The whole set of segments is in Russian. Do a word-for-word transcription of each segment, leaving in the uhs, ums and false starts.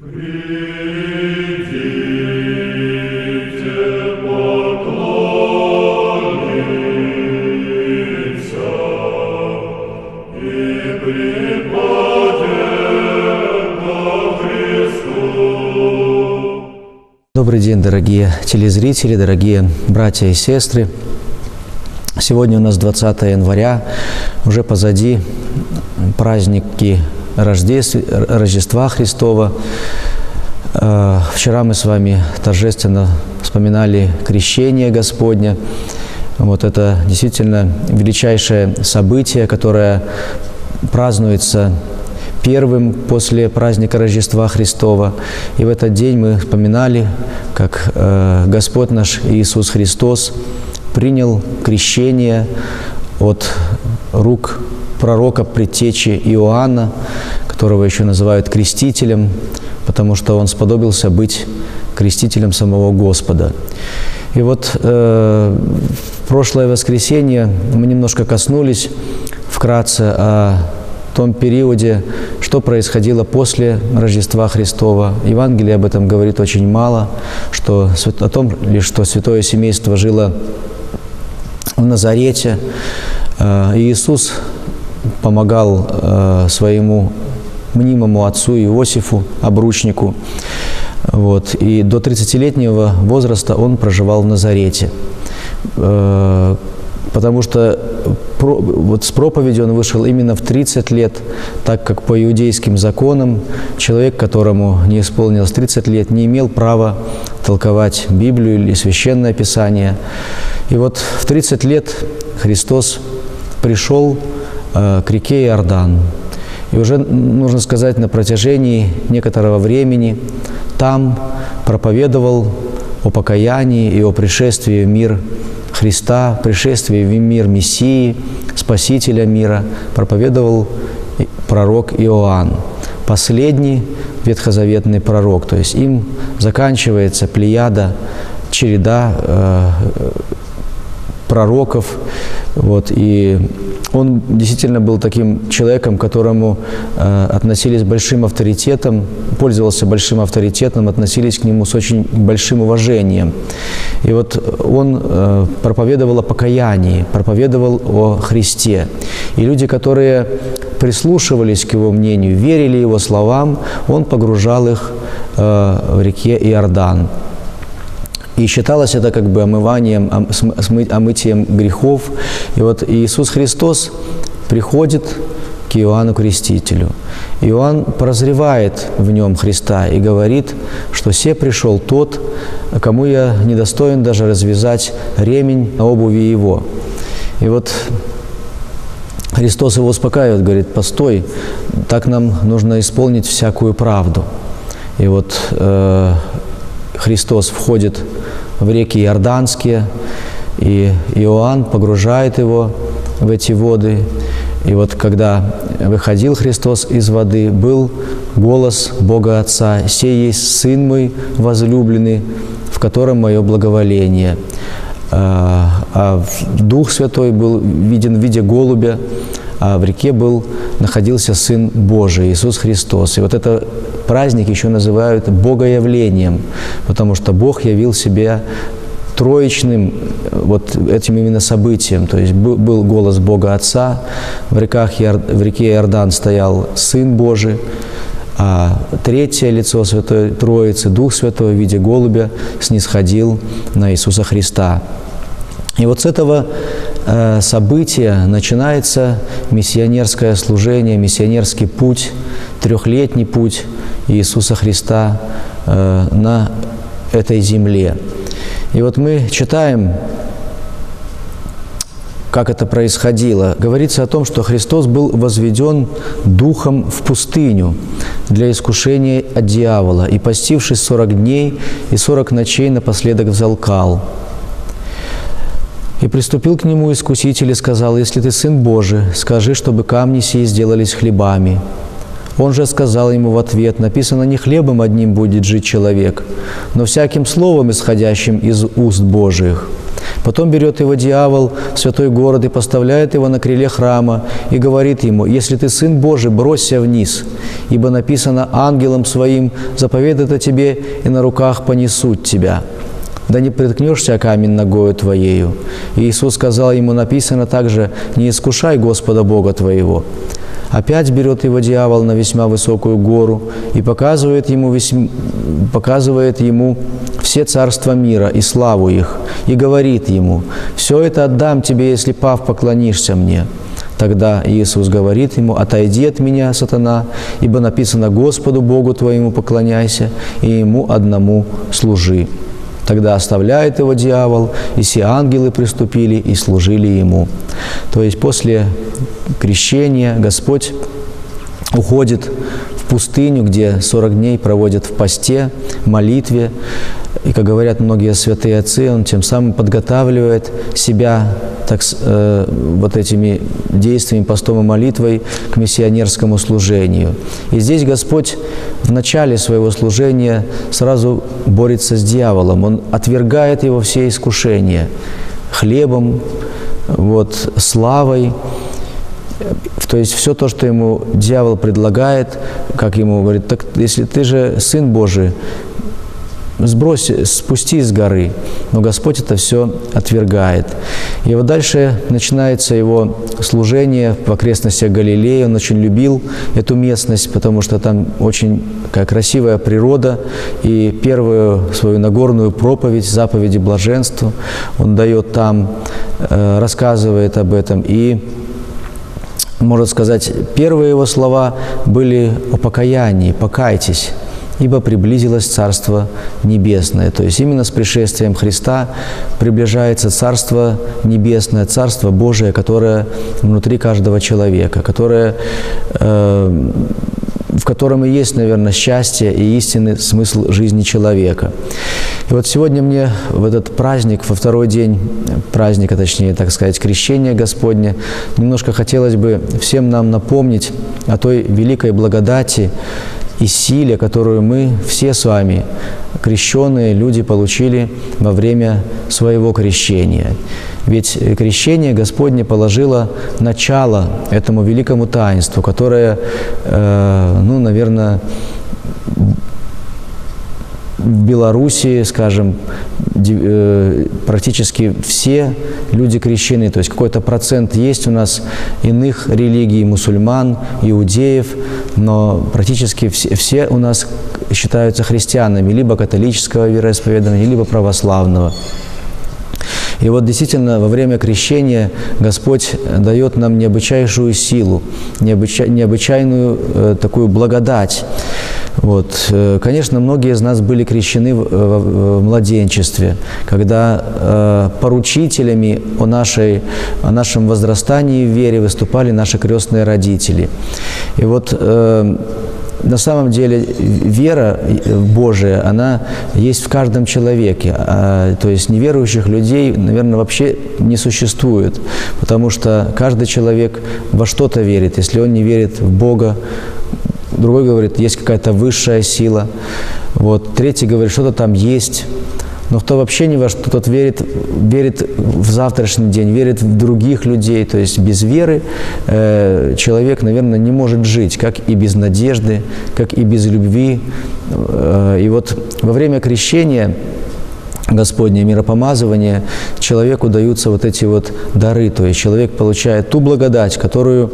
Добрый день, дорогие телезрители, дорогие братья и сестры. Сегодня у нас двадцатое января, уже позади праздники Рождества Христова. Вчера мы с вами торжественно вспоминали крещение Господне. Вот это действительно величайшее событие, которое празднуется первым после праздника Рождества Христова. И в этот день мы вспоминали, как э, Господь наш Иисус Христос принял крещение от рук пророка предтечи Иоанна, которого еще называют крестителем, потому что он сподобился быть крестителем самого Господа. И вот э, в прошлое воскресенье мы немножко коснулись вкратце о в том периоде, что происходило после Рождества Христова. Евангелие об этом говорит очень мало, что, о том лишь, что святое семейство жило в Назарете. Иисус помогал своему мнимому отцу Иосифу, обручнику. Вот. И до тридцатилетнего возраста он проживал в Назарете. Потому что вот с проповеди он вышел именно в тридцать лет, так как по иудейским законам человек, которому не исполнилось тридцать лет, не имел права толковать Библию или Священное Писание. И вот в тридцать лет Христос пришел э, к реке Иордан. И уже, нужно сказать, на протяжении некоторого времени там проповедовал о покаянии и о пришествии в мир Христа, пришествии в мир Мессии, Спасителя мира, проповедовал пророк Иоанн, последний ветхозаветный пророк. То есть им заканчивается плеяда, череда э, пророков. Вот, и он действительно был таким человеком, к которому э, относились с большим авторитетом, пользовался большим авторитетом, относились к нему с очень большим уважением. И вот он э, проповедовал о покаянии, проповедовал о Христе. И люди, которые прислушивались к его мнению, верили его словам, он погружал их э, в реке Иордан. И считалось это как бы омыванием, омытием грехов. И вот Иисус Христос приходит к Иоанну Крестителю. Иоанн прозревает в нем Христа и говорит, что «се пришел тот, кому я недостоин даже развязать ремень на обуви его». И вот Христос его успокаивает, говорит: «Постой, так нам нужно исполнить всякую правду». И вот э, Христос входит в реки Иорданские, и Иоанн погружает его в эти воды. И вот когда выходил Христос из воды, был голос Бога Отца: «Сей есть Сын мой возлюбленный, в котором мое благоволение». А Дух Святой был виден в виде голубя, а в реке был, находился Сын Божий, Иисус Христос. И вот это праздник еще называют Богоявлением, потому что Бог явил себя троичным вот этим именно событием. То есть был голос Бога Отца, в, реках, в реке Иордан стоял Сын Божий, а третье лицо Святой Троицы, Дух Святой в виде голубя, снисходил на Иисуса Христа. И вот с этого э, события начинается миссионерское служение, миссионерский путь, трехлетний путь Иисуса Христа э, на этой земле. И вот мы читаем, как это происходило. Говорится о том, что Христос был возведен Духом в пустыню для искушения от дьявола, и, постившись сорок дней и сорок ночей, напоследок взалкал. И приступил к нему искуситель и сказал: «Если ты Сын Божий, скажи, чтобы камни сии сделались хлебами». Он же сказал ему в ответ: «Написано, не хлебом одним будет жить человек, но всяким словом, исходящим из уст Божиих». Потом берет его дьявол в святой город и поставляет его на крыле храма и говорит ему: «Если ты Сын Божий, бросься вниз, ибо написано: ангелом своим заповедует о тебе, и на руках понесут тебя. Да не приткнешься о камень ногою твоею». И Иисус сказал ему: «Написано также: не искушай Господа Бога твоего». Опять берет его дьявол на весьма высокую гору и показывает ему, весьм... показывает ему все царства мира и славу их, и говорит ему: «Все это отдам тебе, если, пав, поклонишься мне». Тогда Иисус говорит ему: «Отойди от меня, сатана, ибо написано: Господу Богу твоему поклоняйся, и Ему одному служи». Тогда оставляет его дьявол, и все ангелы приступили и служили ему. То есть после крещения Господь уходит в пустыню, где сорок дней проводит в посте, молитве. И, как говорят многие святые отцы, Он тем самым подготавливает себя так, э, вот этими действиями, постом и молитвой к миссионерскому служению. И здесь Господь в начале своего служения сразу борется с дьяволом. Он отвергает его все искушения хлебом, вот, славой. То есть все то, что ему дьявол предлагает, как ему говорит: «Так если ты же Сын Божий, сбрось, спусти с горы». Но Господь это все отвергает. И вот дальше начинается его служение в окрестностях Галилеи. Он очень любил эту местность, потому что там очень такая красивая природа. И первую свою Нагорную проповедь, заповеди блаженства, он дает там, рассказывает об этом. И, можно сказать, первые его слова были о покаянии: «Покайтесь, ибо приблизилось Царство Небесное». То есть именно с пришествием Христа приближается Царство Небесное, Царство Божие, которое внутри каждого человека, которое, э, в котором и есть, наверное, счастье и истинный смысл жизни человека. И вот сегодня мне в этот праздник, во второй день праздника, точнее, так сказать, крещения Господня, немножко хотелось бы всем нам напомнить о той великой благодати и силе, которую мы все с вами, крещенные люди, получили во время своего крещения. Ведь крещение Господне положило начало этому великому таинству, которое, э, ну, наверное, в Белоруссии, скажем, практически все люди крещены, то есть какой-то процент есть у нас иных религий, мусульман, иудеев, но практически все, все у нас считаются христианами, либо католического вероисповедания, либо православного. И вот действительно во время крещения Господь дает нам необычайшую силу, необычай, необычайную э, такую благодать. Вот. Конечно, многие из нас были крещены в, в, в младенчестве, когда э, поручителями о, нашей, о нашем возрастании в вере выступали наши крестные родители. И вот э, на самом деле вера Божия, она есть в каждом человеке. А, то есть неверующих людей, наверное, вообще не существует, потому что каждый человек во что-то верит. Если он не верит в Бога, другой говорит, есть какая-то высшая сила. Вот. Третий говорит, что-то там есть. Но кто вообще ни во что, тот верит, верит в завтрашний день, верит в других людей. То есть без веры э, человек, наверное, не может жить, как и без надежды, как и без любви. Э, и вот во время крещения Господне, миропомазывания, человеку даются вот эти вот дары. То есть человек получает ту благодать, которую,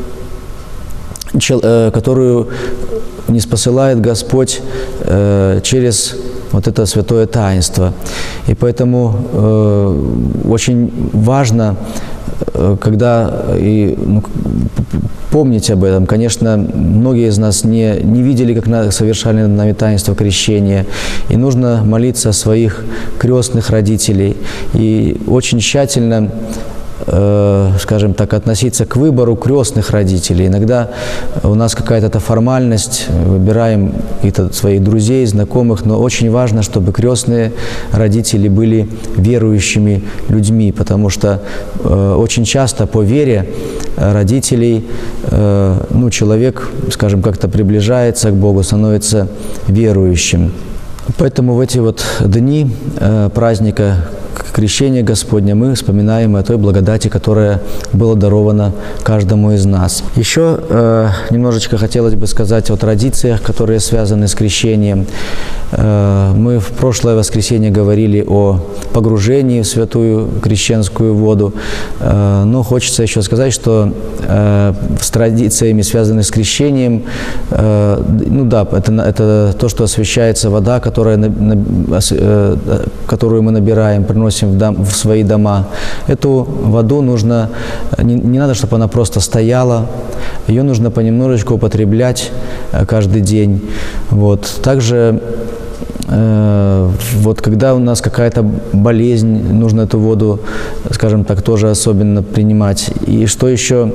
э, которую ниспосылает Господь э, через вот это святое таинство. И поэтому э, очень важно, э, когда и, ну, помнить об этом. Конечно, многие из нас не, не видели, как на, совершали нами таинство крещения. И нужно молиться о своих крестных родителей. И очень тщательно, э, скажем так, относиться к выбору крестных родителей. Иногда у нас какая-то формальность, выбираем каких-то своих друзей, знакомых, но очень важно, чтобы крестные родители были верующими людьми, потому что э, очень часто по вере родителей э, ну, человек, скажем, как-то приближается к Богу, становится верующим. Поэтому в эти вот дни э, праздника крещение Господне мы вспоминаем о той благодати, которая была дарована каждому из нас. Еще э, немножечко хотелось бы сказать о традициях, которые связаны с крещением. Э, мы в прошлое воскресенье говорили о погружении в святую крещенскую воду, э, но хочется еще сказать, что э, с традициями, связанными с крещением, э, ну да, это, это то, что освящается вода, которая, на, на, э, которую мы набираем, приносим в, дом, в свои дома. Эту воду нужно, не, не надо, чтобы она просто стояла, ее нужно понемножечку употреблять каждый день. Вот. Также э, вот когда у нас какая-то болезнь, нужно эту воду, скажем так, тоже особенно принимать. И что еще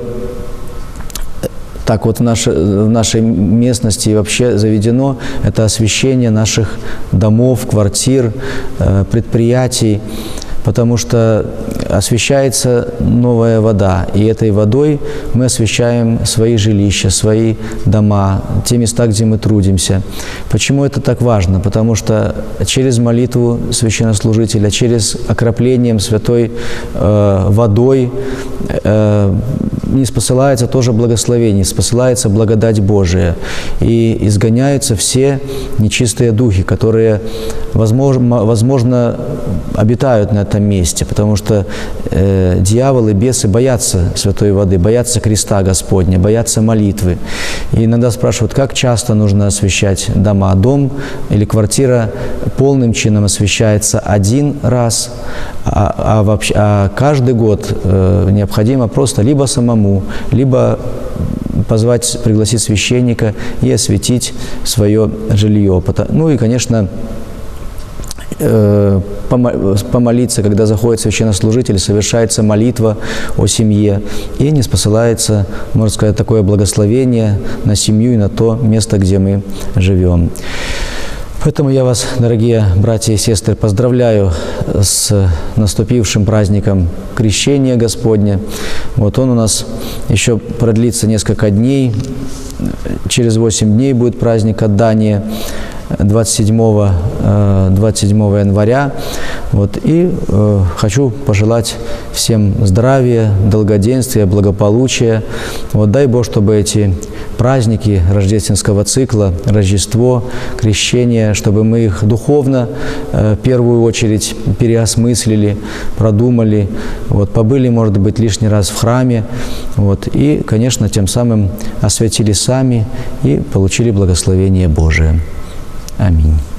так вот в нашей, в нашей местности вообще заведено, это освящение наших домов, квартир, э, предприятий, потому что освящается новая вода, и этой водой мы освящаем свои жилища, свои дома, те места, где мы трудимся. Почему это так важно? Потому что через молитву священнослужителя, через окроплением святой э, водой э, не спосылается тоже благословение, спосылается благодать Божия, и изгоняются все нечистые духи, которые, возможно, возможно обитают на этом месте, потому что э, дьяволы, бесы боятся святой воды, боятся креста Господня, боятся молитвы. И иногда спрашивают, как часто нужно освящать дома. Дом или квартира полным чином освящается один раз, а, а, вообще, а каждый год э, необходимо просто либо самому, либо позвать, пригласить священника и осветить свое жилье. Ну и, конечно, помолиться, когда заходит священнослужитель, совершается молитва о семье, и не спосылается, можно сказать, такое благословение на семью и на то место, где мы живем. Поэтому я вас, дорогие братья и сестры, поздравляю с наступившим праздником Крещения Господня. Вот он у нас еще продлится несколько дней. Через восемь дней будет праздник Отдания, двадцать седьмого января. Вот, и э, хочу пожелать всем здравия, долгоденствия, благополучия. Вот, дай Бог, чтобы эти праздники рождественского цикла, Рождество, Крещение, чтобы мы их духовно э, в первую очередь переосмыслили, продумали, вот, побыли, может быть, лишний раз в храме, вот, и, конечно, тем самым освятили сами и получили благословение Божие. Аминь.